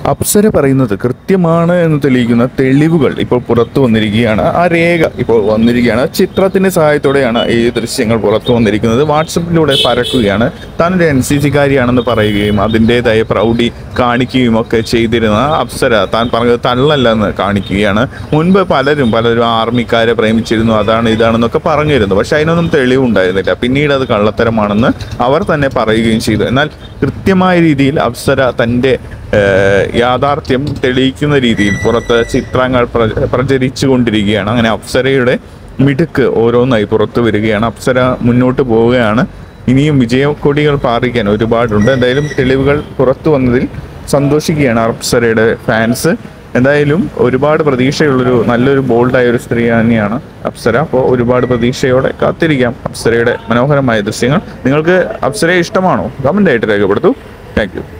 അപ്സര പറയുന്നത് കൃത്യമാണ് എന്ന് തെളിയിക്കുന്ന തെളിവുകൾ ഇപ്പോൾ പുറത്തു വന്നിരിക്കുകയാണ്. ആ രേഖ ഇപ്പോൾ വന്നിരിക്കുകയാണ്. ചിത്രത്തിന്റെ സഹായത്തോടെയാണ് ഈ ദൃശ്യങ്ങൾ പുറത്തു വന്നിരിക്കുന്നത്. വാട്സപ്പിലൂടെ പരക്കുകയാണ്. താനൊരു NCC കാരിയാണെന്ന് പറയുകയും അതിൻ്റെതായ പ്രൗഢി കാണിക്കുകയും ഒക്കെ ചെയ്തിരുന്ന അപ്സര താൻ പറഞ്ഞത് തള്ളല്ലെന്ന് കാണിക്കുകയാണ്. മുൻപ് പലരും ആർമിക്കാരെ പ്രേമിച്ചിരുന്നു, അതാണ് ഇതാണെന്നൊക്കെ പറഞ്ഞിരുന്നു. പക്ഷെ അതിനൊന്നും തെളിവുണ്ടായിരുന്നില്ല. പിന്നീട് അത് കള്ളത്തരമാണെന്ന് അവർ തന്നെ പറയുകയും ചെയ്തു. എന്നാൽ കൃത്യമായ രീതിയിൽ അപ്സര തൻ്റെ യാഥാർത്ഥ്യം തെളിയിക്കുന്ന രീതിയിൽ പുറത്ത് ചിത്രങ്ങൾ പ്രചരിച്ചു കൊണ്ടിരിക്കുകയാണ്. അങ്ങനെ അപ്സരയുടെ മിടുക്ക് ഓരോന്നായി പുറത്തു വരികയാണ്. അപ്സര മുന്നോട്ട് പോവുകയാണ്. ഇനിയും വിജയക്കൊടികൾ പാറിക്കാൻ ഒരുപാടുണ്ട്. എന്തായാലും തെളിവുകൾ പുറത്തു വന്നതിൽ സന്തോഷിക്കുകയാണ് അപ്സരയുടെ ഫാൻസ്. എന്തായാലും ഒരുപാട് പ്രതീക്ഷയുള്ളൊരു നല്ലൊരു ബോൾഡായ ഒരു സ്ത്രീ തന്നെയാണ് അപ്സര. അപ്പോൾ ഒരുപാട് പ്രതീക്ഷയോടെ കാത്തിരിക്കാം അപ്സരയുടെ മനോഹരമായ ദൃശ്യങ്ങൾ. നിങ്ങൾക്ക് അപ്സരയെ ഇഷ്ടമാണോ? കമൻ്റായിട്ട് രേഖപ്പെടുത്തൂ. Thank you.